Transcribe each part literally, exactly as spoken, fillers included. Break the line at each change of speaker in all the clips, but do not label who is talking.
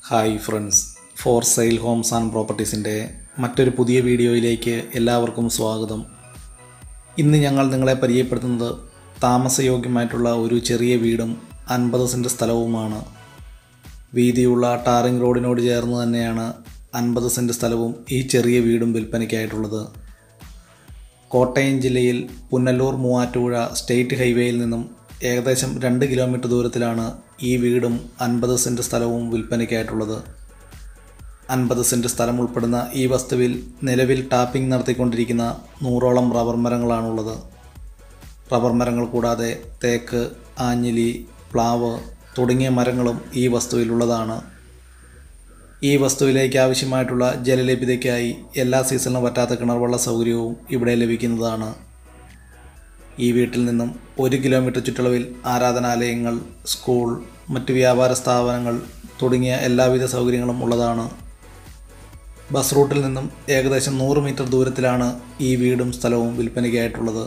Hi friends, for sale homes and പ്രോപ്പർട്ടീസിൻ്റെ മറ്റൊരു പുതിയ വീഡിയോയിലേക്ക് എല്ലാവർക്കും സ്വാഗതം. ഇന്ന് ഞങ്ങൾ നിങ്ങളെ പരിചയപ്പെടുത്തുന്നത് താമസയോഗ്യമായിട്ടുള്ള ഒരു ചെറിയ വീടും അൻപത് സെൻറ്റ് സ്ഥലവുമാണ്. വീതിയുള്ള ടാറിംഗ് റോഡിനോട് ചേർന്ന് തന്നെയാണ് അൻപത് സെൻറ്റ് സ്ഥലവും ഈ ചെറിയ വീടും വിൽപ്പനയ്ക്കായിട്ടുള്ളത്. കോട്ടയം ജില്ലയിൽ പുനലൂർ മൂവാറ്റുപുഴ സ്റ്റേറ്റ് ഹൈവേയിൽ നിന്നും ഏകദേശം രണ്ട് കിലോമീറ്റർ ദൂരത്തിലാണ് ഈ വീടും അൻപത് സെൻറ്റ് സ്ഥലവും വിൽപ്പനയ്ക്കായിട്ടുള്ളത്. അൻപത് സെൻറ്റ് സ്ഥലം ഉൾപ്പെടുന്ന ഈ വസ്തുവിൽ നിലവിൽ ടാപ്പിംഗ് നടത്തിക്കൊണ്ടിരിക്കുന്ന നൂറോളം റബ്ബർ മരങ്ങളാണുള്ളത്. റബ്ബർ മരങ്ങൾ കൂടാതെ തേക്ക്, ആഞ്ഞിലി, പ്ലാവ് തുടങ്ങിയ മരങ്ങളും ഈ വസ്തുവിലുള്ളതാണ്. ഈ വസ്തുവിലേക്ക് ആവശ്യമായിട്ടുള്ള ജലലഭ്യതയ്ക്കായി എല്ലാ സീസണിലും പറ്റാത്ത കിണർവെള്ള സൗകര്യവും ഇവിടെ ലഭിക്കുന്നതാണ്. ഈ വീട്ടിൽ നിന്നും ഒരു കിലോമീറ്റർ ചുറ്റളവിൽ ആരാധനാലയങ്ങൾ, സ്കൂൾ, മറ്റ് വ്യാപാര സ്ഥാപനങ്ങൾ തുടങ്ങിയ എല്ലാവിധ സൗകര്യങ്ങളും ഉള്ളതാണ്. ബസ് റൂട്ടിൽ നിന്നും ഏകദേശം നൂറ് മീറ്റർ ദൂരത്തിലാണ് ഈ വീടും സ്ഥലവും വിൽപ്പനയ്ക്കായിട്ടുള്ളത്.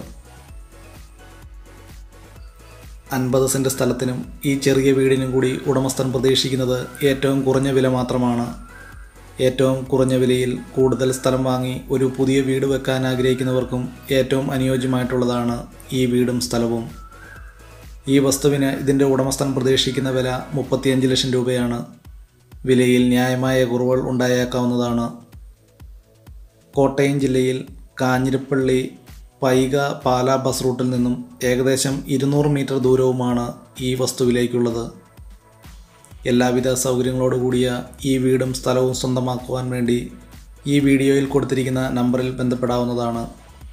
അൻപത് സെൻറ്റ് സ്ഥലത്തിനും ഈ ചെറിയ വീടിനും കൂടി ഉടമസ്ഥൻ പ്രതീക്ഷിക്കുന്നത് ഏറ്റവും കുറഞ്ഞ വില മാത്രമാണ്. ഏറ്റവും കുറഞ്ഞ വിലയിൽ കൂടുതൽ സ്ഥലം വാങ്ങി ഒരു പുതിയ വീട് വെക്കാൻ ആഗ്രഹിക്കുന്നവർക്കും ഏറ്റവും അനുയോജ്യമായിട്ടുള്ളതാണ് ഈ വീടും സ്ഥലവും. ഈ വസ്തുവിന് ഇതിൻ്റെ ഉടമസ്ഥൻ പ്രതീക്ഷിക്കുന്ന വില മുപ്പത്തിയഞ്ച് ലക്ഷം രൂപയാണ്. വിലയിൽ ന്യായമായ കുറവുകൾ ഉണ്ടായേക്കാവുന്നതാണ്. കോട്ടയം ജില്ലയിൽ കാഞ്ഞിരപ്പള്ളി, പൈക, പാലാ ബസ് റൂട്ടിൽ നിന്നും ഏകദേശം ഇരുന്നൂറ് മീറ്റർ ദൂരവുമാണ് ഈ വസ്തുവിലേക്കുള്ളത്. എല്ലാവിധ സൗകര്യങ്ങളോടുകൂടിയ ഈ വീടും സ്ഥലവും സ്വന്തമാക്കുവാൻ വേണ്ടി ഈ വീഡിയോയിൽ കൊടുത്തിരിക്കുന്ന നമ്പറിൽ ബന്ധപ്പെടാവുന്നതാണ്.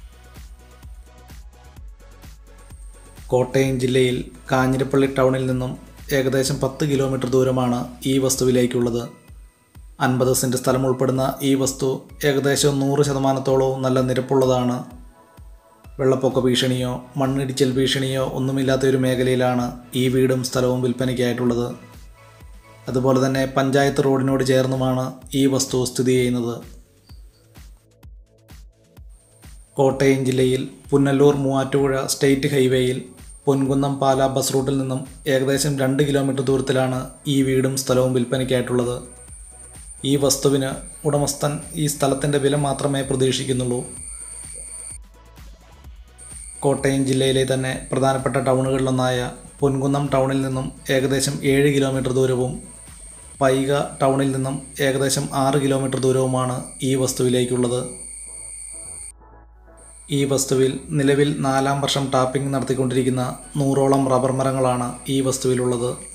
കോട്ടയം ജില്ലയിൽ കാഞ്ഞിരപ്പള്ളി ടൗണിൽ നിന്നും ഏകദേശം പത്ത് കിലോമീറ്റർ ദൂരമാണ് ഈ വസ്തുവിലേക്കുള്ളത്. അൻപത് സെൻറ്റ് സ്ഥലം ഉൾപ്പെടുന്ന ഈ വസ്തു ഏകദേശം നൂറ് ശതമാനത്തോളവും നല്ല നിരപ്പുള്ളതാണ്. വെള്ളപ്പൊക്ക ഭീഷണിയോ മണ്ണിടിച്ചിൽ ഭീഷണിയോ ഒന്നുമില്ലാത്ത ഒരു മേഖലയിലാണ് ഈ വീടും സ്ഥലവും വിൽപ്പനയ്ക്കായിട്ടുള്ളത്. അതുപോലെ തന്നെ പഞ്ചായത്ത് റോഡിനോട് ചേർന്നുമാണ് ഈ വസ്തു സ്ഥിതി ചെയ്യുന്നത്. കോട്ടയം ജില്ലയിൽ പുനലൂർ മൂവാറ്റുപുഴ സ്റ്റേറ്റ് ഹൈവേയിൽ പൊൻകുന്നം പാലാ ബസ് റൂട്ടിൽ നിന്നും ഏകദേശം രണ്ട് കിലോമീറ്റർ ദൂരത്തിലാണ് ഈ വീടും സ്ഥലവും വിൽപ്പനയ്ക്കായിട്ടുള്ളത്. ഈ വസ്തുവിന് ഉടമസ്ഥൻ ഈ സ്ഥലത്തിൻ്റെ വില മാത്രമേ പ്രതീക്ഷിക്കുന്നുള്ളൂ. കോട്ടയം ജില്ലയിലെ തന്നെ പ്രധാനപ്പെട്ട ടൗണുകളിലൊന്നായ പൊൻകുന്നം ടൗണിൽ നിന്നും ഏകദേശം ഏഴ് കിലോമീറ്റർ ദൂരവും പൈക ടൗണിൽ നിന്നും ഏകദേശം ആറ് കിലോമീറ്റർ ദൂരവുമാണ് ഈ വസ്തുവിലേക്കുള്ളത്. ഈ വസ്തുവിൽ നിലവിൽ നാലാം വർഷം ടാപ്പിംഗ് നടത്തിക്കൊണ്ടിരിക്കുന്ന നൂറോളം റബ്ബർ മരങ്ങളാണ് ഈ വസ്തുവിലുള്ളത്.